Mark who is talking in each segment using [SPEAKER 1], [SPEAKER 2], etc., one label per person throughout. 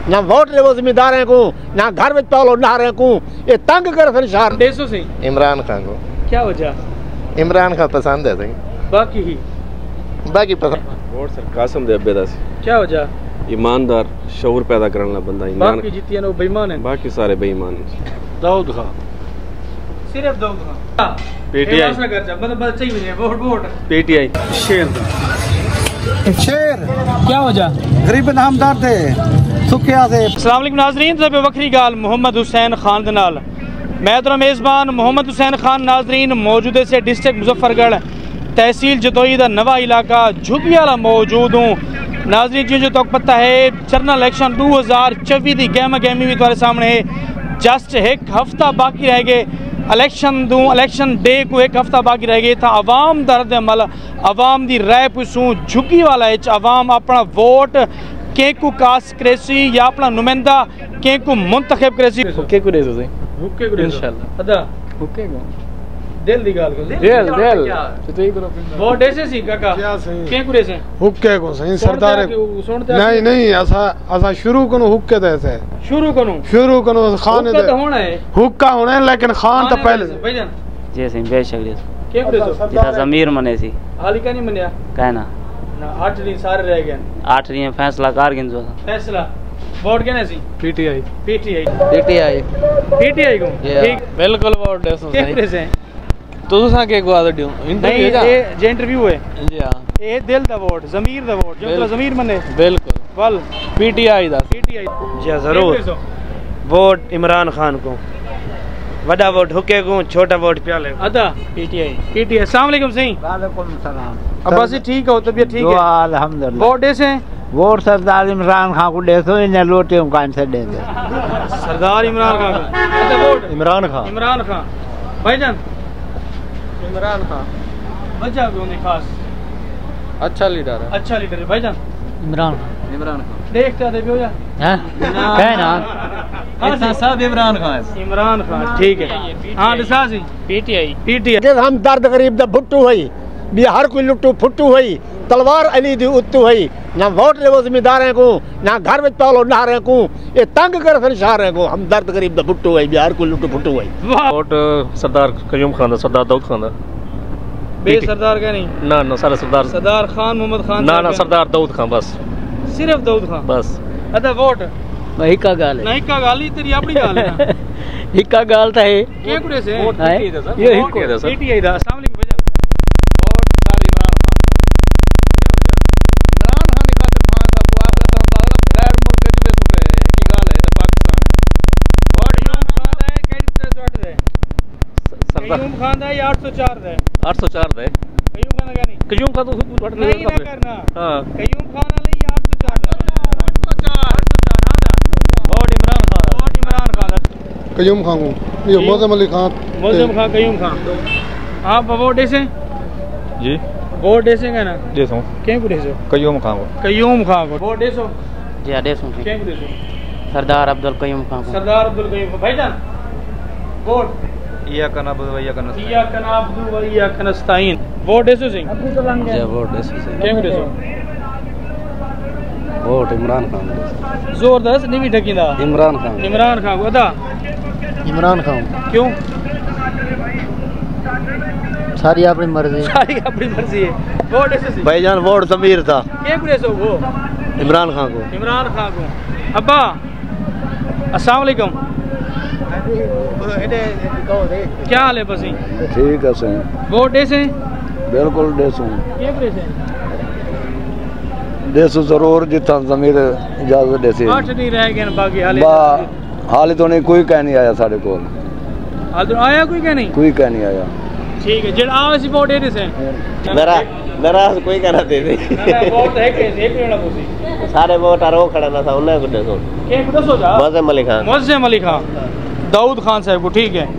[SPEAKER 1] ना वोट ले वो जिम्मेदार है को ना घर में पालो नारे को ये तंग कर फिर शहर
[SPEAKER 2] देसो से
[SPEAKER 3] इमरान खान को।
[SPEAKER 2] क्या वजह?
[SPEAKER 3] इमरान खान पसंद है सही, बाकी पसंद।
[SPEAKER 4] वोट सर कासम दे अब्बेदास।
[SPEAKER 2] क्या वजह?
[SPEAKER 4] ईमानदार शऊर पैदा करने वाला बंदा। ईमान
[SPEAKER 2] बाकी जितने वो बेईमान है,
[SPEAKER 4] बाकी सारे बेईमान हैं।
[SPEAKER 5] दाऊद खान,
[SPEAKER 2] सिर्फ दाऊद खान।
[SPEAKER 4] पीटीआई
[SPEAKER 2] मतलब चाहिए वोट वोट
[SPEAKER 4] पीटीआई।
[SPEAKER 5] शेर
[SPEAKER 2] क्या वजह?
[SPEAKER 5] गरीब नामदार थे सुखिया से।
[SPEAKER 2] अस्सलाम वालेकुम नाज़रीन, सब वक्री गाल मोहम्मद हुसैन खान दे नाल मैं तो मेज़बान मोहम्मद हुसैन खान। नाज़रीन मौजूद से डिस्ट्रिक्ट मुजफ्फरगढ़ तहसील जतोई का नवा इलाका झुग्गी वाला मौजूद हूँ। नाज़रीन जी जो तो पता है जनरल इलेक्शन 2024 की गहमा गहमी भी तुम्हारे सामने है। जस्ट एक हफ्ता बाकी रह गए इलेक्शन डे को, एक हफ्ता बाकी रह गए था। आवाम दर्द अमल आवाम की राय पुछूँ झुग्गी वाला आवाम अपना वोट के को कास्ट करेसी या अपना नुमाइंदा के को मुंतखब करेसी।
[SPEAKER 4] हुक्के को देसो सही,
[SPEAKER 2] हुक्के को इंशाल्लाह अदा हुक्के को दिल दी गाल को
[SPEAKER 4] दिल तो ही करो
[SPEAKER 2] वोट ऐसे सी काका
[SPEAKER 5] क्या सही
[SPEAKER 2] के को देसे
[SPEAKER 5] हुक्के को सही सरदार नहीं नहीं ऐसा शुरू कनो हुक्के तो ऐसे
[SPEAKER 2] शुरू कनो
[SPEAKER 5] खान
[SPEAKER 2] हुक्का तो होना है,
[SPEAKER 5] हुक्का होना है लेकिन खान तो पहले
[SPEAKER 2] भाईजान
[SPEAKER 6] जी सही बेशक जी
[SPEAKER 2] के को देसो
[SPEAKER 6] जिता जमीर मने सी
[SPEAKER 2] हाली का नहीं मनया
[SPEAKER 6] कहना
[SPEAKER 2] ना 8 दिन सारे रह गए
[SPEAKER 6] 8 दिन फैसला कार गिनजो
[SPEAKER 2] फैसला वोट केने सी
[SPEAKER 5] पीटीआई
[SPEAKER 2] को ठीक
[SPEAKER 4] बिल्कुल वोट देसो
[SPEAKER 2] के देसे
[SPEAKER 4] तो के को आदर दियो
[SPEAKER 2] नहीं ये इंटरव्यू है
[SPEAKER 4] जी हां
[SPEAKER 2] ये दिल दा वोट जमीर दा वोट जो मतलब जमीर मने
[SPEAKER 4] बिल्कुल
[SPEAKER 2] वल
[SPEAKER 4] पीटीआई दा
[SPEAKER 2] जी
[SPEAKER 7] जरूर वोट इमरान खान को, बड़ा वोट हुक्के को, छोटा वोट प्याले
[SPEAKER 2] अदा पीटीआई। अस्सलाम वालेकुम सही।
[SPEAKER 5] वालेकुम सलाम।
[SPEAKER 2] अब्बासी ठीक हो, तबीयत ठीक है
[SPEAKER 5] अल्हम्दुलिल्लाह।
[SPEAKER 2] वोट ऐसे
[SPEAKER 5] वोट सरदार इमरान खान को दे दो, इन्हें लोटे कान से दे दे।
[SPEAKER 2] सरदार इमरान खान को अच्छा वोट
[SPEAKER 4] इमरान खान
[SPEAKER 2] भाईजान
[SPEAKER 4] इमरान खान
[SPEAKER 2] वजह भी होने खास
[SPEAKER 4] अच्छा लीडर
[SPEAKER 2] है भाईजान
[SPEAKER 6] इमरान
[SPEAKER 4] खान
[SPEAKER 2] देखते दे भी हो
[SPEAKER 6] हैं कहना
[SPEAKER 2] हाँ
[SPEAKER 4] सब इमरान खान
[SPEAKER 2] ठीक है। हाँ दिसासी
[SPEAKER 6] पीटीआई
[SPEAKER 1] हम दर्द गरीब दा भुट्टू हुई बिहार को लुट्टू फुट्टू हुई तलवार अली दी उत्तू हुई ना वोट ले वो जिम्मेदार है को ना घर में पालो नारे को ये तंग कर फिर शहर है को हम दर्द गरीब दा भुट्टू हुई बिहार को लुट्टू फुट्टू हुई।
[SPEAKER 4] वोट सरदार कयूम खान दा, सरदार दाऊद खान दा।
[SPEAKER 2] बे सरदार का नहीं
[SPEAKER 4] ना सारे
[SPEAKER 2] सरदार खान मोहम्मद खान
[SPEAKER 4] ना सरदार दाऊद खान बस
[SPEAKER 2] सिर्फ दाऊद खान
[SPEAKER 4] बस।
[SPEAKER 2] अदा वोट
[SPEAKER 6] हिका गाल
[SPEAKER 2] नहीं का गाली तेरी अपनी गाल है ना
[SPEAKER 6] हिका गाल ता है
[SPEAKER 2] के कुड़े से
[SPEAKER 4] वोट
[SPEAKER 6] है
[SPEAKER 4] ये हिको दे सर
[SPEAKER 2] पीटीआई दा। अस्सलाम वालेकुम भैया
[SPEAKER 4] वोट सारे इमरान खान
[SPEAKER 2] क्या वजह?
[SPEAKER 4] इमरान खान की खातिर खान साहब को आपका साथ गैर मुल्क के जुबे सुबह की गाल है तो पाकिस्तान है। वोट
[SPEAKER 2] कयूम खान दा है कैडी तरह चोट दे
[SPEAKER 4] सरदार
[SPEAKER 2] कयूम खान दा 804 दे
[SPEAKER 4] 804 दे
[SPEAKER 2] कयूम खान का नहीं
[SPEAKER 4] कयूम खान तो वोट
[SPEAKER 2] नहीं ना करना
[SPEAKER 4] हां
[SPEAKER 2] कयूम खान वाले 804 दे 804
[SPEAKER 4] वोट इमरान
[SPEAKER 2] खान
[SPEAKER 5] कयूम खान को ये मौजम अली खान
[SPEAKER 2] कयूम खान हाँ वोट ऐसे
[SPEAKER 4] जी
[SPEAKER 2] वोट ऐसे कहना
[SPEAKER 4] देसो
[SPEAKER 2] क्या को देसो
[SPEAKER 4] कयूम खान
[SPEAKER 2] को वोट देसो
[SPEAKER 6] जी देसो
[SPEAKER 2] क्या को देसो
[SPEAKER 6] सरदार अब्दुल कयूम खान को
[SPEAKER 2] सरदार अब्दुल कयूम को भाईजान वोट
[SPEAKER 4] या कनाबुद व या कनस
[SPEAKER 2] या कनाबुद व या कनस्ताइन वोट देसो सिंह
[SPEAKER 4] जी वोट देसो
[SPEAKER 2] क्या को देसो
[SPEAKER 4] वोट इमरान खान
[SPEAKER 2] जोरदार नहीं भी ठकींदा
[SPEAKER 4] इमरान
[SPEAKER 2] खान को अदा
[SPEAKER 5] इमरान खान
[SPEAKER 2] क्यों
[SPEAKER 5] सारी अपनी मर्जी
[SPEAKER 2] है वोट ऐसे
[SPEAKER 3] भाईजान वोट जमीर था
[SPEAKER 2] क्या को देसो वो
[SPEAKER 3] इमरान खान को।
[SPEAKER 2] अब्बा अस्सलाम वालेकुम क्या हाल है बसी
[SPEAKER 5] ठीक है सही
[SPEAKER 2] वोट ऐसे
[SPEAKER 5] बिल्कुल देसो
[SPEAKER 2] क्या को देसे
[SPEAKER 5] देसो जरूर जितना जमीर इजाजत देसी
[SPEAKER 2] 8 दिन रह गए बाकी
[SPEAKER 5] हाल तो नहीं कोई कह नहीं आया साढ़े को
[SPEAKER 2] हाल तो आया कोई क्या नहीं
[SPEAKER 5] आया
[SPEAKER 2] ठीक है जेड़ा आवे सी वोट दे से
[SPEAKER 3] मेरा कोई कहना दे दे
[SPEAKER 2] वोट है के एक लेना पूछी
[SPEAKER 3] सारे वोट रो खड़ा ना था उन्हें को देखो
[SPEAKER 2] के को दसो जा
[SPEAKER 3] मौजम अली खान
[SPEAKER 2] दाऊद खान साहब को ठीक है।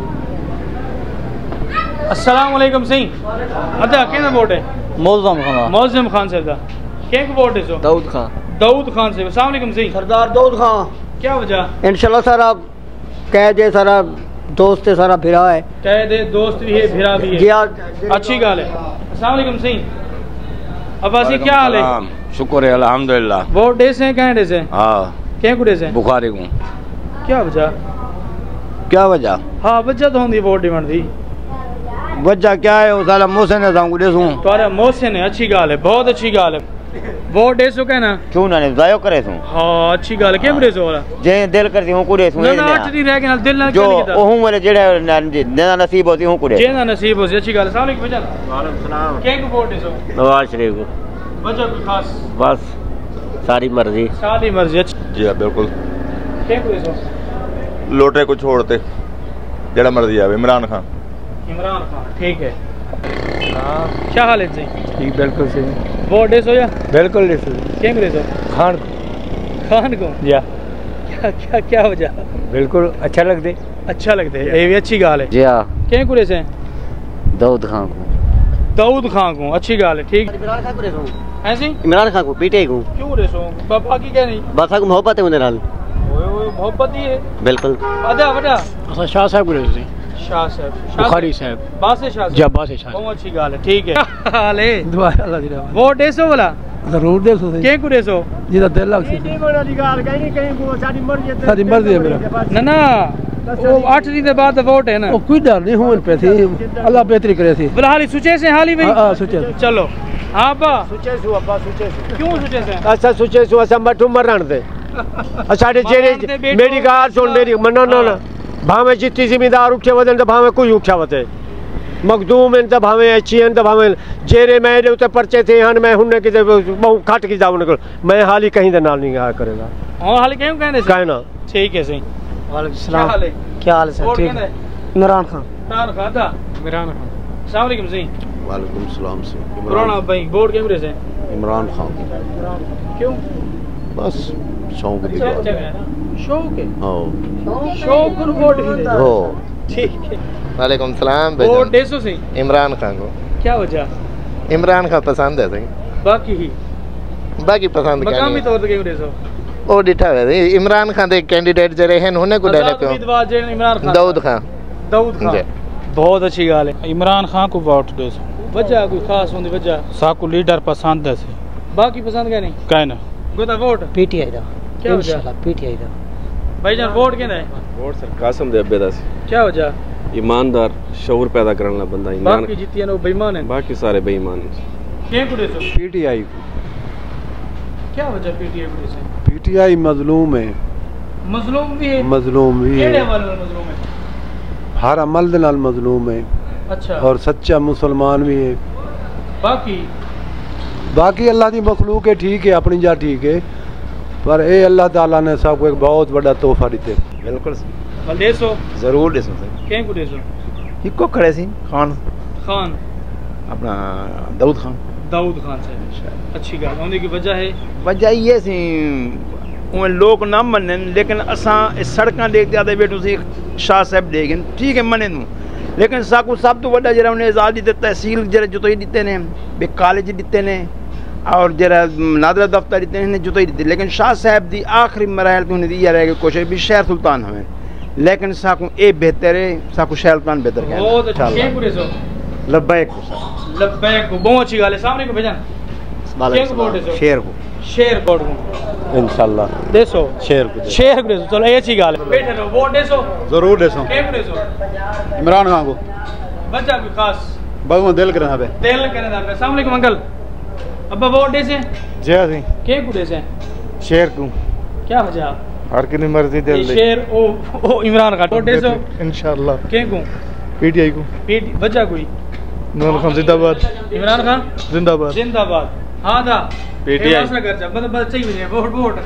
[SPEAKER 2] अस्सलाम वालेकुम सही अदा केना वोट है मौजम खान साहब दा के को वोट है
[SPEAKER 4] दाऊद खान
[SPEAKER 2] साहब। अस्सलाम वालेकुम सही
[SPEAKER 5] सरदार दाऊद खान
[SPEAKER 2] क्या वजह?
[SPEAKER 5] इंशाल्लाह सारा कह दे सारा दोस्त सारा फिरा है
[SPEAKER 2] कह दे दोस्त भी है फिरा भी है अच्छी गाल है। अस्सलाम वालेकुम सही अब्बासी क्या हाल है?
[SPEAKER 8] शुक्र है अल्हम्दुलिल्लाह।
[SPEAKER 2] वोट दे से कह दे से
[SPEAKER 8] हां
[SPEAKER 2] क्या कुड़े से
[SPEAKER 8] बुखारी को
[SPEAKER 2] क्या वजह
[SPEAKER 8] क्या वजह
[SPEAKER 2] हाँ वजह तो होंगी वोट डिमांड दी
[SPEAKER 8] वजह क्या है सारा मोहसिन है सामू देसूं
[SPEAKER 2] तुम्हारा मोहसिन है अच्छी गाल है बहुत अच्छी गाल है वोट देसो कहना
[SPEAKER 8] क्यों ना जायो करे तू
[SPEAKER 2] हाँ अच्छी गाल है केम देसो वाला
[SPEAKER 8] जे दिल करती हूं कुड़े तू
[SPEAKER 2] ना अटरी रह के ना दिल ना
[SPEAKER 8] जो ओहू वाले जेड़ा नसीब होती हूं कुड़े
[SPEAKER 2] जेना नसीब हो अच्छी गाल है अस्सलाम वालेकुम भैया वालेकुम सलाम के को वोट देसो
[SPEAKER 9] नवाज शरीफ को
[SPEAKER 2] वजह कोई खास
[SPEAKER 9] बस सारी मर्जी
[SPEAKER 2] अच्छी
[SPEAKER 10] जी हाँ बिल्कुल
[SPEAKER 2] के को देसो
[SPEAKER 10] लोटे को छोड़ते जेड़ा मर्जी आवे इमरान खान
[SPEAKER 2] ठीक है क्या हाल है जी
[SPEAKER 5] ठीक बिल्कुल सही
[SPEAKER 2] वोट देसो या
[SPEAKER 5] बिल्कुल देसो
[SPEAKER 2] केम देसो
[SPEAKER 5] खान
[SPEAKER 2] को
[SPEAKER 5] या
[SPEAKER 2] क्या वजह
[SPEAKER 5] बिल्कुल अच्छा लगते
[SPEAKER 2] ये भी अच्छी गाल है
[SPEAKER 9] जी हाँ
[SPEAKER 2] क्या कुड़े से
[SPEAKER 9] दाऊद खान को
[SPEAKER 2] अच्छी गाल है ठीक
[SPEAKER 6] इमरान खान को रेसो
[SPEAKER 2] ऐसे
[SPEAKER 6] इमरान खान को पीटीआई को
[SPEAKER 2] क्यों रेसो बाबा की क्या नहीं
[SPEAKER 6] बादशाह को मोहब्बत है उनके नाल
[SPEAKER 2] ओए मोहब्बत ही है
[SPEAKER 6] बिल्कुल
[SPEAKER 2] आधा बड़ा
[SPEAKER 5] अच्छा शाह साहब को रेसो
[SPEAKER 2] शाह साहब
[SPEAKER 5] बुखारी साहब
[SPEAKER 2] बासे शाह
[SPEAKER 5] जब बासे शाह
[SPEAKER 2] बहुत अच्छी गाल है ठीक है हाल है
[SPEAKER 5] दुआ अल्लाह दी रहमत
[SPEAKER 2] वोट देसो वाला
[SPEAKER 5] जरूर देसो
[SPEAKER 2] के को देसो
[SPEAKER 5] जिदा दिल लग सी साडी मर्जी है मेरा
[SPEAKER 2] ना वो 8 दिन बाद वोट है ना
[SPEAKER 5] ओ कोई डर नहीं होन पे थी अल्लाह बेहतरी करे थी
[SPEAKER 2] फिलहाल सोचे से हाल ही भाई
[SPEAKER 5] हां सोचे
[SPEAKER 2] चलो हां अब्बा
[SPEAKER 1] सोचे से
[SPEAKER 2] क्यों सोचे से
[SPEAKER 1] अच्छा सोचे सो असा मठू मरण दे साडे जेरे मेरी गाल सुन मेरी मनो ना भावे जितनी जिम्मेदार उठे वदन तो भावे कोई उठा वते मखदूम इन तो भावे अच्छी इन तो भावे जेरे मेरे उते पर्चे थे हन मैं हुन्ने के बहु खट की जावन को मैं हाली कहीं दे नाल नहीं आ करेगा
[SPEAKER 2] हां हाली क्यों कहने से
[SPEAKER 1] कहना ठीक है सही
[SPEAKER 6] वालेकुम सलाम क्या हाल है सर ठीक है इमरान खान
[SPEAKER 2] था इमरान खान अस्सलाम वालेकुम जी
[SPEAKER 8] वालेकुम सलाम से
[SPEAKER 2] इमरान भाई वोट कैमरे से
[SPEAKER 8] इमरान खान
[SPEAKER 2] क्यों
[SPEAKER 8] बस शौक दी
[SPEAKER 2] शौक है
[SPEAKER 8] हां
[SPEAKER 2] शौक को वोट
[SPEAKER 8] हो
[SPEAKER 2] ठीक है
[SPEAKER 3] वालेकुम सलाम
[SPEAKER 2] वोट देसो से
[SPEAKER 3] इमरान खान को
[SPEAKER 2] क्या वजह
[SPEAKER 3] इमरान खान पसंद है सही बाकी पसंद क्या
[SPEAKER 2] मकामी तौर पे क्यों देसो
[SPEAKER 3] ओ डिठा है इमरान खान दे कैंडिडेट जरे हैं उन्हें को डाले क्यों
[SPEAKER 2] इमरान खान
[SPEAKER 3] दाऊद खान
[SPEAKER 2] बहुत अच्छी गाल है इमरान खान को वोट देसो वजह कोई खास होंदी वजह साकू लीडर पसंद है बाकी पसंद क्या नहीं कहना गोदा वोट
[SPEAKER 6] पीटीआई दा
[SPEAKER 2] क्या वजह
[SPEAKER 6] पीटीआई दा
[SPEAKER 2] भाईजान वोट केना है
[SPEAKER 11] वोट सर कासम दे अब्बे दास
[SPEAKER 2] क्या वजह
[SPEAKER 11] ईमानदार शऊर पैदा करने वाला बंदा ईमान
[SPEAKER 2] बाकी जितने नो बेईमान है
[SPEAKER 11] बाकी सारे बेईमान हैं
[SPEAKER 2] के को देसो
[SPEAKER 5] पीटीआई को
[SPEAKER 2] क्या वजह पीटीआई को देसो
[SPEAKER 5] पीटीआई मजलूम है
[SPEAKER 2] मजलूम भी है
[SPEAKER 5] केड़े
[SPEAKER 2] वाले मजलूम है
[SPEAKER 5] हर अमल दे नाल मजलूम है
[SPEAKER 2] अच्छा
[SPEAKER 5] और सच्चा मुसलमान भी है बाकी अल्लाह की मखलूक है ठीक है अपनी जा ठीक है पर ए अल्लाह ताला ने सबको एक बहुत बड़ा तोहफा दिते
[SPEAKER 8] बिल्कुल
[SPEAKER 2] देसो
[SPEAKER 8] जरूर देसो
[SPEAKER 2] के को देसो
[SPEAKER 8] इको खड़े सी खान अपना दाऊद खान
[SPEAKER 2] से अच्छी गाल होने की
[SPEAKER 8] वजह ये सी उन लोग ना मने लेकिन असा सड़कां देख ज्यादा बैठो सी शाह साहब देखें ठीक है मने नू लेकिन साकू सब तो वड्डा जरा उन्हें आज़ादी दे तहसील जरा जुतोई दिते ने बे कॉलेज दिते ने और जरा नादरा दफ्तर दिते ने जुतोई दिते लेकिन शाह साहब दी आखिरी मराहल पे उन्हें दिया रहेगा कोशिश भी शहर सुल्तान हमें लेकिन साकू ए बेहतर है साकू शहर सुल्तान बेहतर है
[SPEAKER 2] बहुत अच्छे पूरे सो
[SPEAKER 8] लब्बैक
[SPEAKER 2] को बहुत अच्छी गाल है सामने को भेजन शेर कोड को
[SPEAKER 5] इंशाल्लाह
[SPEAKER 2] देसो शेर को देसो चलो ये अच्छी गाल है बैठे रहो वोट देसो
[SPEAKER 5] जरूर देसो
[SPEAKER 2] के को देसो
[SPEAKER 5] इमरान खान को
[SPEAKER 2] बच्चा कोई खास
[SPEAKER 5] बहु दिल करना बे
[SPEAKER 2] दिल करना बे अस्सलाम वालेकुम अंकल अब्बा वोट देसे
[SPEAKER 5] जय सिंह
[SPEAKER 2] के को देसे
[SPEAKER 5] शेर को
[SPEAKER 2] क्या वजह
[SPEAKER 5] हर की मर्जी दिल दे
[SPEAKER 2] शेर ओ इमरान खान वोट देसो
[SPEAKER 5] इंशाल्लाह
[SPEAKER 2] के को
[SPEAKER 5] पीटीआई को
[SPEAKER 2] वजह कोई
[SPEAKER 5] इमरान खान जिंदाबाद
[SPEAKER 2] इमरान खान जिंदाबाद हां दा पीटीआई मतलब बच्चे ही वोट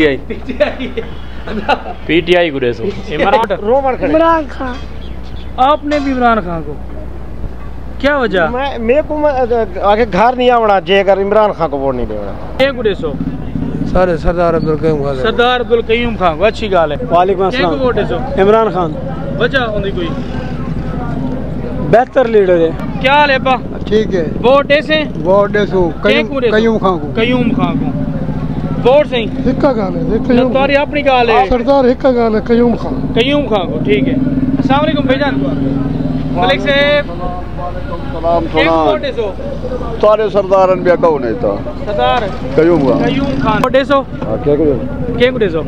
[SPEAKER 9] पीटीआई को देसो
[SPEAKER 2] इमरान खान आपने भी इमरान खान को क्या वजह
[SPEAKER 1] मैं को आगे घर नहीं आवड़ा जे अगर इमरान खान को वोट नहीं देना
[SPEAKER 2] के को देसो
[SPEAKER 5] सारे सरदार अब्दुल
[SPEAKER 2] कयूम खान को अच्छी गाल है
[SPEAKER 5] वालेकुम अस्सलाम
[SPEAKER 2] वोट देसो
[SPEAKER 5] इमरान खान
[SPEAKER 2] वजह होंदी कोई
[SPEAKER 5] बेहतर लीडर है
[SPEAKER 2] क्या हाल है बा
[SPEAKER 5] ठीक है
[SPEAKER 2] वोट देसे
[SPEAKER 5] कयूम खान को
[SPEAKER 2] वोट सही
[SPEAKER 5] हिक्का गाल है
[SPEAKER 2] तुम्हारी अपनी गाल है
[SPEAKER 5] सरदार हिक्का गाल है कयूम खान
[SPEAKER 2] को ठीक है अस्सलाम वालेकुम भाईजान मलिक साहब
[SPEAKER 12] सलाम सारे सरदारन बे कौन है तो
[SPEAKER 2] सरदार
[SPEAKER 12] कयूम
[SPEAKER 2] खान वोटे सो के गुडे सो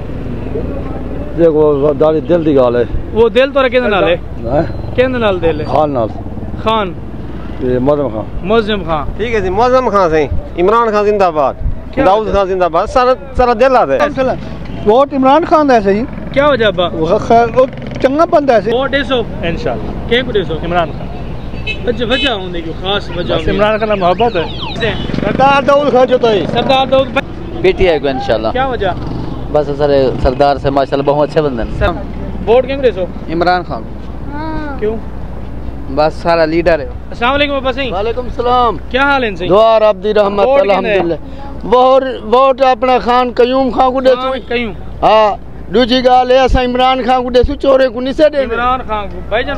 [SPEAKER 5] देखो दाली दिल दी गाल है
[SPEAKER 2] वो दिल तो केंदे नाल है केंदे नाल दिल है खान
[SPEAKER 5] ये
[SPEAKER 3] मुअज़्ज़म खान ठीक है जी मुअज़्ज़म खान सही इमरान खान जिंदाबाद दाऊद खान जिंदाबाद सारा दिल आ है
[SPEAKER 5] वोट इमरान खान दा है सही
[SPEAKER 2] क्या वजह बा
[SPEAKER 5] वो चंगा बंदा है
[SPEAKER 2] वोट देसो इंशाल्लाह के को देसो इमरान खान वजह होने की खास वजह
[SPEAKER 5] इमरान खान मोहब्बत है सरदार दाऊद खान जो तो
[SPEAKER 2] सरदार दाऊद
[SPEAKER 6] पीटीआई को इंशाल्लाह
[SPEAKER 2] क्या वजह
[SPEAKER 6] बस सर सरदार से माशाल्लाह बहुत अच्छे बंदे हैं
[SPEAKER 2] वोट के देसो
[SPEAKER 4] इमरान खान
[SPEAKER 2] क्यों
[SPEAKER 4] बस सारा लीडर है।
[SPEAKER 2] अस्सलाम वालेकुम बाबा सही
[SPEAKER 5] वालेकुम सलाम
[SPEAKER 2] क्या हाल है सही
[SPEAKER 5] दुआ रब्बी रहमत अल्हम्दुलिल्लाह वोट अपना खान कयूम खान को देसो
[SPEAKER 2] कयूम
[SPEAKER 5] हां दूजी गाल है असा इमरान खान को देसो चोरे को नहीं से दे
[SPEAKER 2] इमरान खान को भाईजान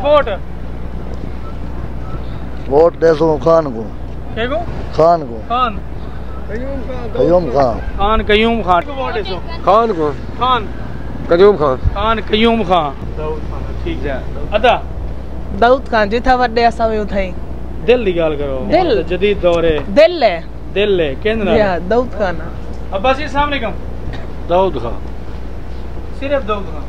[SPEAKER 5] वोट देसो खान को
[SPEAKER 2] के को
[SPEAKER 5] खान को
[SPEAKER 2] खान
[SPEAKER 5] कयूम खान
[SPEAKER 2] खान कयूम खान को वोट देसो
[SPEAKER 5] खान को
[SPEAKER 2] खान
[SPEAKER 5] कयूम खान
[SPEAKER 2] खान कयूम खान दाऊद खान ठीक है अदा
[SPEAKER 13] दाऊद खान जिथा वड्डे असा वे उठाई
[SPEAKER 2] दिल दी गाल करो
[SPEAKER 13] दिल
[SPEAKER 2] जदीद दौर है दिल है केंद्र
[SPEAKER 13] या दाऊद खान
[SPEAKER 2] अब्बास जी अस्सलाम वालेकुम
[SPEAKER 5] दाऊद खान
[SPEAKER 2] सिर्फ दाऊद खान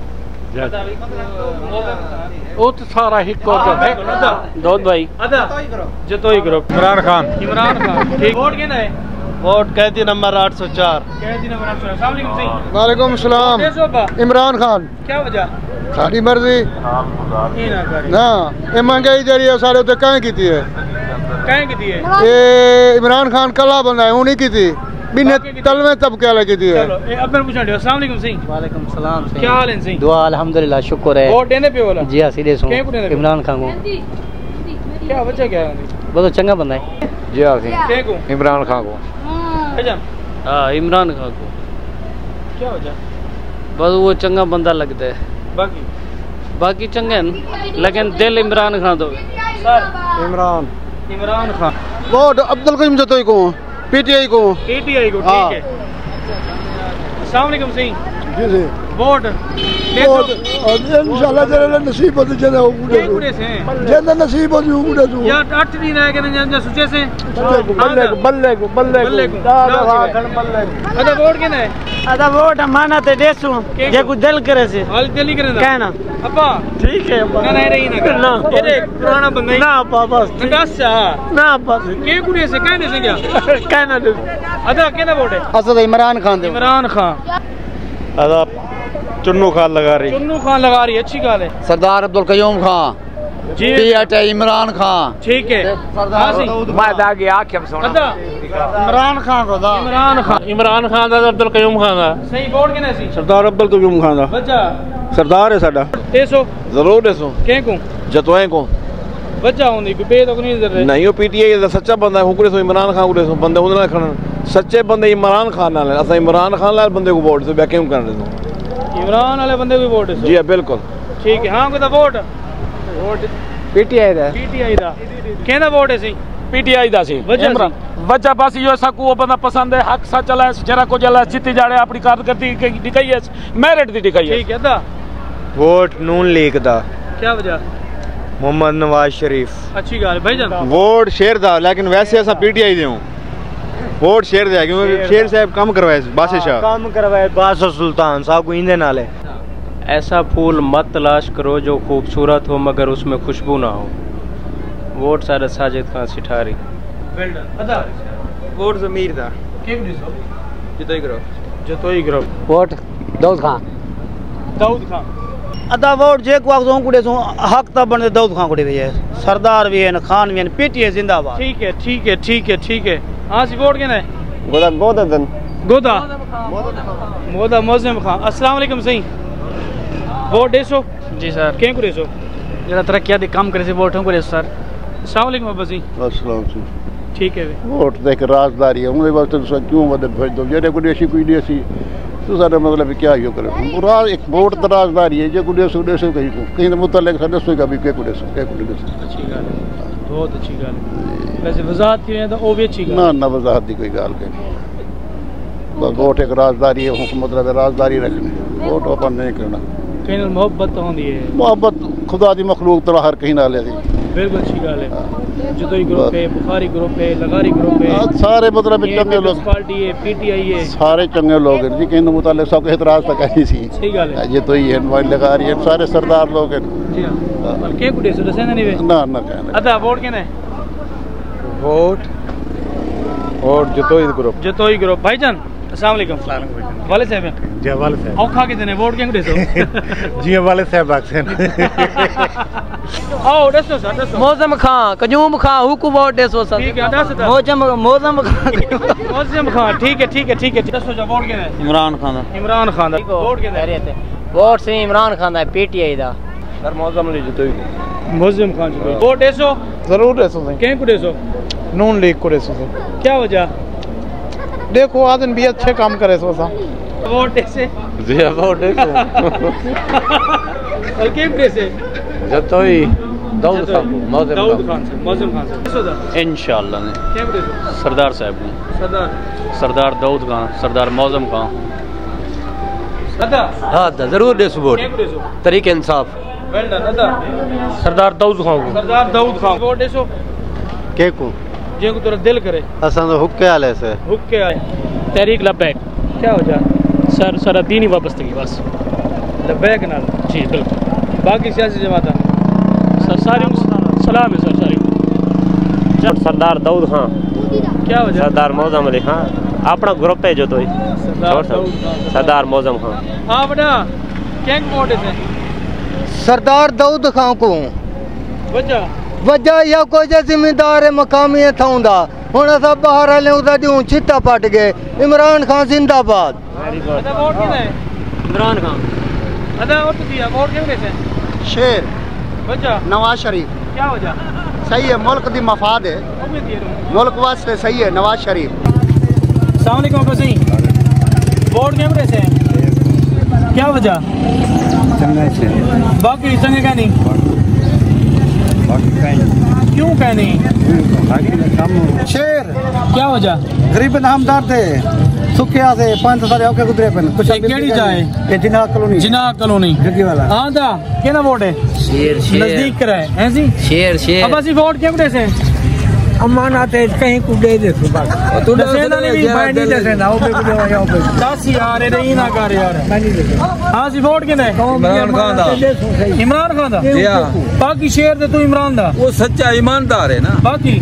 [SPEAKER 5] वो तो सारा ही को
[SPEAKER 2] दाऊद भाई अदा जतोई ग्रुप
[SPEAKER 10] इमरान खान
[SPEAKER 2] ठीक वोट केना है
[SPEAKER 3] वोट कैदी नंबर 804
[SPEAKER 2] कैदी नंबर 804 अस्सलाम वालेकुम सही
[SPEAKER 5] वालेकुम सलाम इमरान खान
[SPEAKER 2] क्या वजह
[SPEAKER 5] सारी मर्जी ना ये महंगाई जरी है सारे उते काहे कीती है ये इमरान खान कला बंदा है उन्हीं की थी बिना तलवे तबके वाले की थी है
[SPEAKER 2] चलो ए अब मैं पूछा दियो अस्सलाम वालेकुम सही
[SPEAKER 6] वालेकुम सलाम
[SPEAKER 2] क्या हाल है सही
[SPEAKER 6] दुआ अल्हम्दुलिल्लाह शुक्र है
[SPEAKER 2] वोट देने पे वाला
[SPEAKER 6] जी हां सीधे सो इमरान खान को
[SPEAKER 2] क्या वजह क्या है
[SPEAKER 6] वो तो चंगा बंदा है
[SPEAKER 5] जी हां
[SPEAKER 2] के को
[SPEAKER 5] इमरान खान को
[SPEAKER 2] भाईजान
[SPEAKER 6] हां इमरान खान को
[SPEAKER 2] क्या वजह
[SPEAKER 6] बस वो चंगा बंदा लगता है बाकी चंगे लेकिन दिल इमरान खान दो
[SPEAKER 2] सर
[SPEAKER 5] इमरान
[SPEAKER 2] खान
[SPEAKER 5] वोट अब्दुल करीम जतोई को पीटीआई को
[SPEAKER 2] ठीक है अस्सलाम वालेकुम सही
[SPEAKER 5] जी जी
[SPEAKER 2] वोट
[SPEAKER 5] इंशाल्लाह जरा नसीब होते जने
[SPEAKER 2] गुडे से
[SPEAKER 5] जने नसीब हो गुडे जो
[SPEAKER 2] यार 8 दिन रह गए जन सोचे से
[SPEAKER 5] बल्ले को
[SPEAKER 2] अदा वोट केना है
[SPEAKER 6] अदा वोट माना ते देसु जे कुछ दिल करे से
[SPEAKER 2] हाल दिल ही करे
[SPEAKER 6] कहना
[SPEAKER 2] अब्बा
[SPEAKER 6] ठीक है
[SPEAKER 2] ना नहीं रही ना ये देख पुराना बंदा
[SPEAKER 6] ना पापा
[SPEAKER 2] नगासा
[SPEAKER 6] ना बस
[SPEAKER 2] के गुडे से कहने से क्या
[SPEAKER 6] कहना दे
[SPEAKER 2] अदा केना वोट है
[SPEAKER 5] असद इमरान खान
[SPEAKER 3] अदा चुन्नू खान लगा रही
[SPEAKER 2] अच्छी गाल है
[SPEAKER 5] सरदार अब्दुल कयूम खान
[SPEAKER 2] जी
[SPEAKER 5] पीटीआई इमरान खान
[SPEAKER 2] ठीक है
[SPEAKER 5] मैं दागे आंखें सुन
[SPEAKER 2] अदा
[SPEAKER 5] इमरान खान को दा
[SPEAKER 9] इमरान खान दा अब्दुल कयूम खान दा
[SPEAKER 2] सही वोट केना सी
[SPEAKER 5] सरदार अब्दुल कयूम खान दा
[SPEAKER 2] वजह
[SPEAKER 5] सरदार है साडा
[SPEAKER 2] देसो
[SPEAKER 5] जरूर देसो
[SPEAKER 2] के को
[SPEAKER 5] जतोए को
[SPEAKER 2] वजह होंदी कोई बे तो नहीं जरूरत
[SPEAKER 5] नहीं वो पीटीआई दा सच्चा बंदा है हुकरे सो इमरान खान को देसो बंदे उन ना खण सच्चे बंदे इमरान खान नाल असा इमरान खान लाल बंदे को वोट से क्या क्यों करने दो
[SPEAKER 2] इमरान वाले बंदे को वोट
[SPEAKER 5] जी बिल्कुल
[SPEAKER 2] ठीक है हां को दा वोट
[SPEAKER 5] पीटीआई दा
[SPEAKER 2] केना वोट है सी
[SPEAKER 9] पीटीआई दा सी वजह बस यो सकू वो बंदा पसंद है हक सा चला जरा को जला जीती जाड़े अपनी कारकर्दगी दिखाई है मेरिट दी दिखाई है
[SPEAKER 2] ठीक है दा
[SPEAKER 3] वोट नून लीग दा
[SPEAKER 2] क्या वजह
[SPEAKER 3] मोहम्मद नवाज शरीफ
[SPEAKER 2] अच्छी गाल भाईजान
[SPEAKER 10] वोट शेर दा लेकिन वैसे ऐसा पीटीआई देऊं वोट शेर दे क्योंकि शेर साहब काम करवाए बादशाह
[SPEAKER 3] काम करवाए बादशाह सुल्तान साहब को इंदे नाले
[SPEAKER 9] ऐसा फूल मत तलाश करो जो खूबसूरत हो मगर उसमें खुशबू ना हो वोट सारा साजिद खान सिठारी
[SPEAKER 2] अदा
[SPEAKER 3] वोट जमीर दा
[SPEAKER 2] के दिसो
[SPEAKER 3] जतोई ग्रुप
[SPEAKER 6] वोट दाऊद खान
[SPEAKER 4] अदा वोट जे को आखो कुडे सो हक ता बने दाऊद खान कुडे वे सरदार भी है खान भी है पीटीए जिंदाबाद
[SPEAKER 2] ठीक है हां सी वोट केना है गोदा मुअज़्ज़म खान अस्सलाम वालेकुम सही वोट देसो
[SPEAKER 6] जी सर
[SPEAKER 2] के को देसो
[SPEAKER 6] जरा तरक्कियाती काम करे से वोट को देसो सर
[SPEAKER 2] अस्सलाम वालेकुम अब्बा जी
[SPEAKER 12] अस्सलाम
[SPEAKER 2] ठीक है
[SPEAKER 12] वोट देख राजदारी है उनके वास्ते तो क्यों मदद भेज दो जेने को देसी कोई देसी तो सारा मतलब क्या यो करे राज एक वोट तो राजदारी है जे को देसो कहीं तो मुतल्लिक सदस्य का भी के को देसो
[SPEAKER 2] अच्छी गाल है बहुत अच्छी गाल है वैसे वजाहत की है तो वो भी अच्छी गाल
[SPEAKER 12] ना वजाहत दी कोई गाल के बस वोट एक राजदारी है हुकूमत दा राजदारी रखनी वोट ओपन नहीं करना
[SPEAKER 2] कहीं मोहब्बत होंदी है
[SPEAKER 12] मोहब्बत खुदा दी मखलूक तो हर कहीं नाले दी
[SPEAKER 2] बिल्कुल अच्छी गल है। जदोई ग्रुप है, बुखारी ग्रुप है, लगारी ग्रुप है,
[SPEAKER 12] सारे मतलब चंगे लोग,
[SPEAKER 2] पार्टी है, पीटीआई है,
[SPEAKER 12] सारे चंगे लोग हैं जी। कहने मुतालिक सब एतराज तक आई सी।
[SPEAKER 2] सही गल है।
[SPEAKER 12] ये तो ही है, लगारी है, सारे सरदार लोग हैं
[SPEAKER 2] जी हां। के कुडे सो दसे नहीं वे
[SPEAKER 12] ना ना कहने
[SPEAKER 2] अदा वोट केने
[SPEAKER 14] वोट जतोई ग्रुप। भाईजान अस्सलाम वालेकुम। वाले साहब
[SPEAKER 1] जी वाले साहब
[SPEAKER 14] औखा के देने वोट के देसो
[SPEAKER 1] जी वाले साहब अक्सर
[SPEAKER 14] आओ दसो सर दसो।
[SPEAKER 15] मौजम खां, कजूम खां, हुकू वोट देसो सर।
[SPEAKER 14] ठीक है दस दस।
[SPEAKER 15] मौजम
[SPEAKER 14] खां ठीक है दसो जा वोट के दे।
[SPEAKER 15] इमरान खान
[SPEAKER 14] दा वोट के दे।
[SPEAKER 15] वोट से इमरान खान दा, पीटीआई दा
[SPEAKER 5] सर। मौजम ले जतोई
[SPEAKER 14] मौजम खान जी वोट देसो
[SPEAKER 5] जरूर देसो सही।
[SPEAKER 14] के को देसो?
[SPEAKER 5] नून लीग को देसो सही।
[SPEAKER 14] क्या वजह?
[SPEAKER 5] देखो आदमी भी अच्छे काम करे सो सा
[SPEAKER 14] वोट देसे
[SPEAKER 5] जी वोट देसो
[SPEAKER 14] और के देसे
[SPEAKER 5] जतोई दाऊद खान
[SPEAKER 14] मौजम खान से
[SPEAKER 6] इंशाअल्लाह ने
[SPEAKER 14] के देसो?
[SPEAKER 6] सरदार साहब ने सरदार दाऊद खान, सरदार मौजम खान।
[SPEAKER 14] अदा
[SPEAKER 16] हां जरूर देसो वोट।
[SPEAKER 14] के देसो?
[SPEAKER 16] तरीके इंसाफ
[SPEAKER 14] वेल डन। अदा
[SPEAKER 16] सरदार दाऊद खान को।
[SPEAKER 14] सरदार दाऊद खान वोट देसो
[SPEAKER 16] के को
[SPEAKER 14] जे को तेरा दिल करे।
[SPEAKER 16] असन तो हुक्के आले से
[SPEAKER 14] हुक्के आए।
[SPEAKER 6] तहरीक लबैक।
[SPEAKER 14] क्या वजह?
[SPEAKER 6] सर सारा दीनी वाबस्तगी बस।
[SPEAKER 14] लबैक नाल
[SPEAKER 6] जी बिल्कुल।
[SPEAKER 14] बाकी सियासी जमात
[SPEAKER 6] सर सारे सलाम है सर सारी।
[SPEAKER 17] सरदार दाऊद खान।
[SPEAKER 14] क्या वजह?
[SPEAKER 17] सरदार मौजम अली खान अपना ग्रुप है जो तो सरदार मौजम खान।
[SPEAKER 14] हां बेटा क्या वोट है?
[SPEAKER 15] सरदार दाऊद खान को। वजह या कोई जिम्मेदार है मकामी थाउंदा हुन असा बाहर आले उदा दियो छिट्टा पट गए। इमरान खान जिंदाबाद।
[SPEAKER 14] अदा वोट किने?
[SPEAKER 15] इमरान खान।
[SPEAKER 14] अदा वोट दिया वोट किने से?
[SPEAKER 15] शेर
[SPEAKER 14] वजह?
[SPEAKER 15] नवाज शरीफ।
[SPEAKER 14] क्या वजह?
[SPEAKER 15] सही है, मुल्क दी मफाद है, मुल्क वास्ते सही है नवाज शरीफ।
[SPEAKER 14] अस्सलाम वालेकुम बसी वोट किने से? क्या वजह?
[SPEAKER 18] चंगा से
[SPEAKER 14] बाकी चंगे का नहीं क्यों कहनी?
[SPEAKER 18] शेर
[SPEAKER 14] क्या वजह?
[SPEAKER 18] गरीब नामदार थे सुखिया से 5 साल होके गुजरे पन कुछ
[SPEAKER 14] केड़ी जाए?
[SPEAKER 18] ये जिनाह कॉलोनी
[SPEAKER 14] जग्गी वाला। हां दा केना वोट है?
[SPEAKER 15] शेर
[SPEAKER 14] नजदीक करे हैं जी
[SPEAKER 15] शेर
[SPEAKER 14] अब असि वोट केमड़े से?
[SPEAKER 18] अमानत है कहीं को दे दे तू बस
[SPEAKER 14] तू दसेना नहीं भी मैं नहीं दसेना ओ पे पे 10 यार रे नहीं ना कर यार। हां जी वोट किने?
[SPEAKER 4] इमरान खान दा।
[SPEAKER 14] इमरान खान दा
[SPEAKER 4] जी हां।
[SPEAKER 14] बाकी शेर ते तू इमरान दा
[SPEAKER 4] वो सच्चा ईमानदार है ना।
[SPEAKER 14] बाकी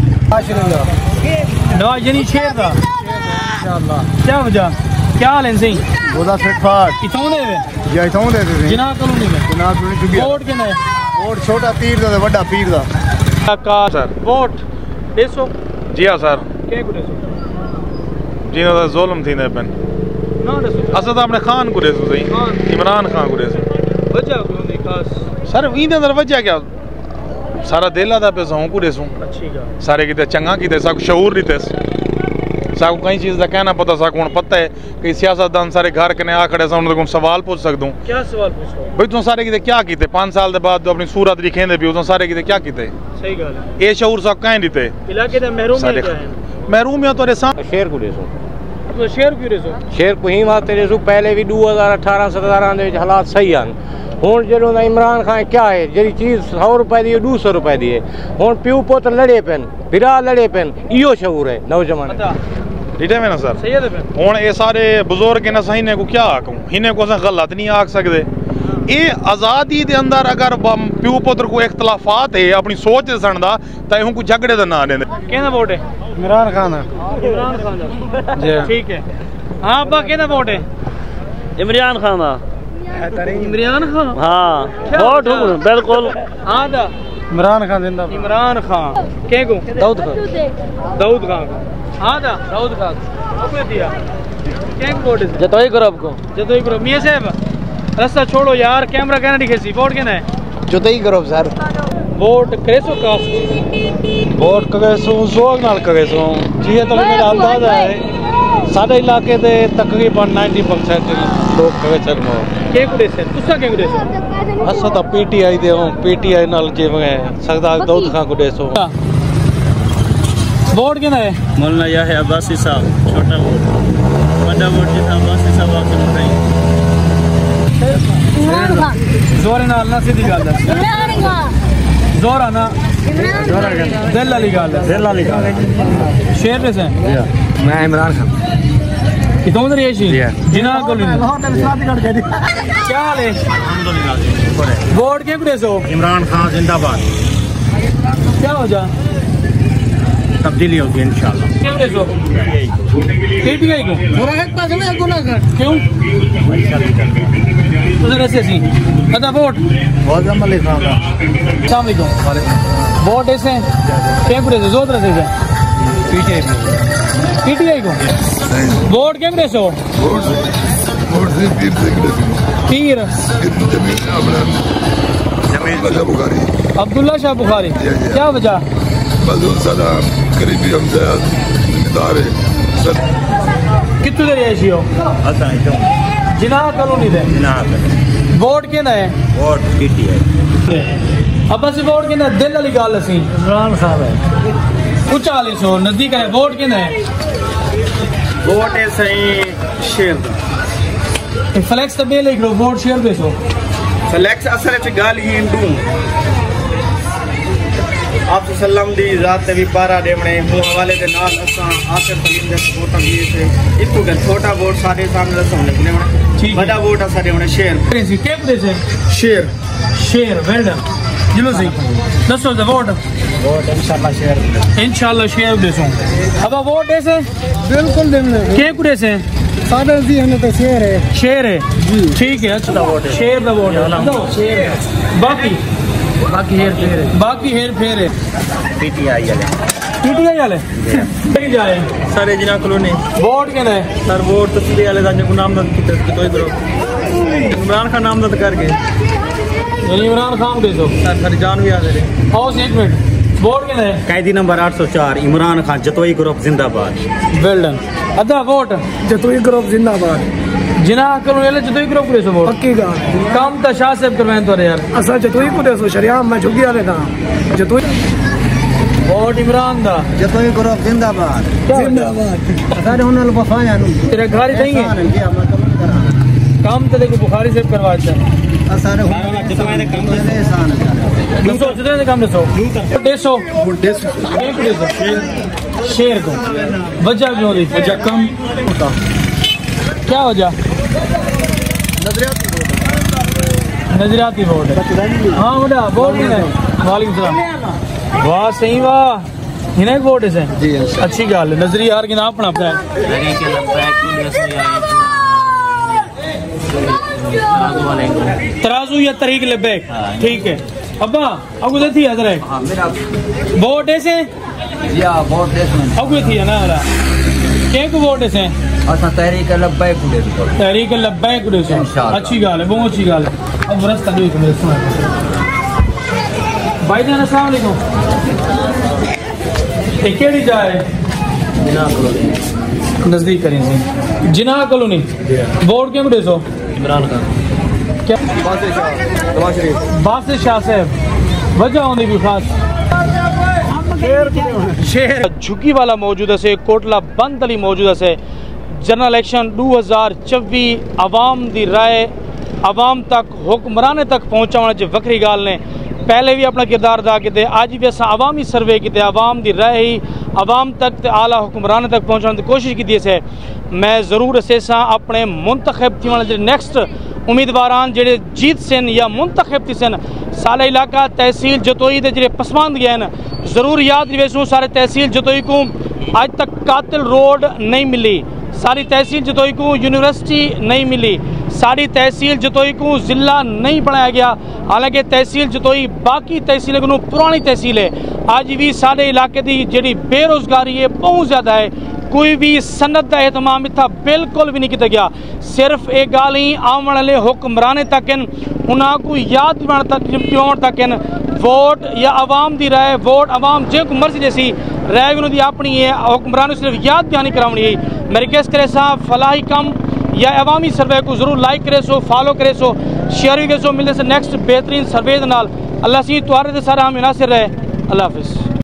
[SPEAKER 14] नवाज यानी शेर दा इंशाल्लाह। क्या वजह? क्या हाल है सही?
[SPEAKER 12] बोला फिट फाट
[SPEAKER 14] इथों दे
[SPEAKER 12] या इथों दे दे
[SPEAKER 14] जिना कॉलोनी में
[SPEAKER 12] जिना कॉलोनी
[SPEAKER 14] वोट किने?
[SPEAKER 12] वोट छोटा पीर दा बड़ा पीर दा
[SPEAKER 14] का सर वोट देसो।
[SPEAKER 5] जी हां सर।
[SPEAKER 14] के को देसो?
[SPEAKER 5] जी ना जुल्म थींदे पन
[SPEAKER 14] ना देसो।
[SPEAKER 5] असा तो अपने खान को देसो सही। इमरान खान को देसो।
[SPEAKER 14] वजह कोई खास
[SPEAKER 5] सर इन अंदर वजह क्या सारा दिल दा पे हूं को देसो।
[SPEAKER 14] अच्छी गल
[SPEAKER 5] सारे किते चंगा किते साक शऊर दिते साकू कई चीज का कहना पता साकू हुन पता है कि सियासतदान सारे घर कने आ खड़े सा उन को सवाल पूछ सकदू।
[SPEAKER 14] क्या सवाल पूछो?
[SPEAKER 5] भाई तुम सारे किते क्या कीते 5 साल दे बाद अपनी सूरत दिखेंदे भी तुम सारे किते क्या कीते?
[SPEAKER 14] सही गल है।
[SPEAKER 5] ए शऊर सा कहीं दिते
[SPEAKER 14] इलाके दे महरूम है क्या है?
[SPEAKER 5] महरूम या तोरे साथ
[SPEAKER 17] शेर को देसो।
[SPEAKER 14] तो शेर क्यों देसो?
[SPEAKER 17] शेर को ही वास्ते देसो पहले भी 2018-17 दे हालात सही आन हुन जेडो ना इमरान खान क्या है जेडी चीज 100 रुपए दी 200 रुपए दी हुन प्यू पुत लड़े पेन बिरा लड़े पेन इयो शऊर है नौजवान
[SPEAKER 5] ठीक है ना सर।
[SPEAKER 14] सही है
[SPEAKER 5] हुन ए सारे बुजुर्ग ने सही ने को क्या आखूं इने को गलत नहीं आख सकदे। ये आज़ादी दे अंदर अगर प्यू पुत्र को इख्तलाफात है अपनी सोच सणदा तो हूं को झगड़े दा ना देंदे।
[SPEAKER 14] केना वोट है?
[SPEAKER 18] इमरान खान।
[SPEAKER 14] इमरान खान जी ठीक है। हां अब्बा केना वोट है?
[SPEAKER 6] इमरान खान दा।
[SPEAKER 14] इमरान खान
[SPEAKER 6] हां वोट बिल्कुल।
[SPEAKER 14] हां दा
[SPEAKER 18] इमरान खान जिंदाबाद।
[SPEAKER 14] इमरान खान के को?
[SPEAKER 18] दाऊद खान।
[SPEAKER 14] दाऊद खान हां दा दाऊद खान ओके दिया के वोट है?
[SPEAKER 15] जतोई ग्रुप को।
[SPEAKER 14] जतोई ग्रुप मियां साहब रास्ता छोड़ो यार कैमरा कहना दिखे सी वोट केना है?
[SPEAKER 18] Jatoi group sir.
[SPEAKER 14] वोट करेसो कास्ट
[SPEAKER 18] वोट करेसो जोग नाल करेसो जी तो मेरा अंदाजा है साडे इलाके दे तकरीबन 90% लोग करे सकनो।
[SPEAKER 14] के को देसे? तुसा के को देसो?
[SPEAKER 18] असा तो पीटीआई दे हूं पीटीआई नाल जिवें सरदार दाऊद खान को देसो।
[SPEAKER 14] वोट केना है?
[SPEAKER 6] मौलाना याहिया अब्बासी साहब छोटा वोट बड़ा वोट जितना अब्बासी साहब आपसे बताइए।
[SPEAKER 14] जोर नाल ना सीधी गल है जोर आना
[SPEAKER 2] दिल वाली गल है। शेर से
[SPEAKER 16] मैं इमरान खान
[SPEAKER 2] कितों से रेशी जिना को क्या हाल है? वोट के कुछ हो?
[SPEAKER 1] इमरान खान जिंदाबाद।
[SPEAKER 2] क्या हो जा
[SPEAKER 1] तब्दीली होगी इंशाल्लाह।
[SPEAKER 2] पीटीआई को क्यों उधर ऐसे सी अदा वोट वोट ऐसे क्या कुछ जोत रहे थे पीटीआई को वोट क्या कुछ हो? पीर अब्दुल्ला शाह बुखारी। क्या वजह? कितने दे रेशी हो? जिनाह कॉलोनी दे। वोट के है?
[SPEAKER 1] Vote PTI.
[SPEAKER 2] अब असि वोट के दिल वाली गल असी इमरान खान है कुछ 40 नजदीक है। वोट के है?
[SPEAKER 1] वोट है सही शेर दा।
[SPEAKER 2] फ्लैक्स तो बेल करो वोट शेयर बेसो
[SPEAKER 1] फ्लैक्स असल च गल ही इंडू आप सल्लम दी जात भी पारा देवणे मु हवाले दे नाल असा आखिर तलीम दे सपोर्ट दिए थे इतु के छोटा वोट सारे सामने रसम ने बड़ा वोट असा देवणे शेर
[SPEAKER 2] के दे से
[SPEAKER 1] शेर
[SPEAKER 2] शेर वेल्डन जिलो सी दसो द वोट इंशाल्लाह शेर देसो। अब वोट ऐसे
[SPEAKER 14] बिल्कुल देने
[SPEAKER 2] के कुड़े से
[SPEAKER 14] सादा जी हने तो शेर है।
[SPEAKER 2] शेर है जी ठीक है। अच्छा वोट है शेर दा वोट है शेर है। बाकी हेर फेर है
[SPEAKER 1] पीटीआई
[SPEAKER 2] वाले ठीक जाए
[SPEAKER 1] सारे जिना कॉलोनी।
[SPEAKER 2] वोट के है
[SPEAKER 1] सर वोट तस्वीर वाले दाने को नामजद की तो करो इमरान खान नामजद करके
[SPEAKER 2] यानी इमरान खान दे दो
[SPEAKER 1] सर जान भी आ रहे
[SPEAKER 2] और एक मिनट वोट के है?
[SPEAKER 1] कैदी नंबर 804 इमरान खान जतोई ग्रुप जिंदाबाद।
[SPEAKER 2] वेल्डन अदा वोट
[SPEAKER 14] जतोई ग्रुप जिंदाबाद।
[SPEAKER 2] जिना करो एले जतोई ग्रुप करे सो वोट
[SPEAKER 14] पक्की गाल
[SPEAKER 2] काम ता शाह साहब करवाएं तो यार
[SPEAKER 14] असा जतोई को देसो शरियाम मैं झुगी वाले दा जतोई
[SPEAKER 2] वोट इमरान दा
[SPEAKER 15] जतोई ग्रुप जिंदाबाद
[SPEAKER 14] जिंदाबाद।
[SPEAKER 15] असा ने उन्हें बफाया नु
[SPEAKER 2] तेरे घर ही नहीं है काम तो देखो बुखारी से करवाता है
[SPEAKER 15] असा ने जतोई ने काम दे एहसान
[SPEAKER 2] दसो जतोई ने काम दसो 150 शेर को वजह क्यों दी? वजह कम क्या वजह? नजरियाती वोट है। हाँ बेटा वोट नहीं है। वालेकुम सलाम। वाह सही वाह इन्हें वोट है जी अच्छी गल है। नजरी यार कि ना अपना तराजू या तरीक लबैक ठीक है। अब्बा अब उधर थी अदर है वोट ऐसे
[SPEAKER 15] या वोट ऐसे
[SPEAKER 2] अब थी है ना के को वोट ऐसे
[SPEAKER 15] असा तहरीक लब्बैक को दे दो
[SPEAKER 2] तहरीक लब्बैक को दे दो अच्छी गल है बहुत अच्छी गल है। अब रास्ता दे मेरे सुन भाईजान अस्सलाम वालेकुम ये केड़ी जाए?
[SPEAKER 1] जिना कॉलोनी
[SPEAKER 2] नजदीक करें जिना कॉलोनी। वोट क्यों दे सो?
[SPEAKER 1] इमरान खान
[SPEAKER 2] क्या बासित शाह साहब वजह होने भी खास शेर झुकी वाला मौजूद से कोटला बंद अली मौजूद से जनरल इलेक्शन 2024 आवाम दी राय आवाम तक हुक्मराने तक पहुँचाने च वक्री गाल ने पहले भी अपना किरदार अदा किए अज भी असा आवामी सर्वे किए आवाम दी राय ही आवाम तक ते आला हुक्मराने तक पहुँचाने की कोशिश की है। मैं जरूर असेसा अपने मुंतखब थी वाले नैक्सट उम्मीदवारान जेडे जीत सन या मुंतखब थी सन सारे इलाका तहसील जतोई के जे पसमानदगी हैं जरूर याद रवेसूँ सारे तहसील जतोई को अज तक कातिल रोड नहीं मिली सारी तहसील जतोई को यूनिवर्सिटी नहीं मिली सारी तहसील जतोई को ज़िला नहीं बनाया गया हालांकि तहसील जतोई बाकी तहसील को पुरानी तहसील है। अज भी सारे इलाके की जी बेरोज़गारी है बहुत ज़्यादा है कोई भी सनत का एहतमाम इतना बिल्कुल भी नहीं किया गया। सिर्फ एक गाल ही आने वाले हुक्मराने तक उन्होंने याद दिलाने तक वोट या आवाम की राय वोट आवाम जो मर्जी जैसी राय उन्होंने अपनी है हुक्मरान सिर्फ याद दहानी करानी है। मेरे केस करे सा फलाही कम या अवामी सर्वे को जरूर लाइक करे सो फॉलो करे सो शेयर भी करे सो मिलने से नेक्स्ट बेहतरीन सर्वे नाल अल्लाह सी तुआरे सारा हम मुनासिर रहे। अल्लाह हाफिज़।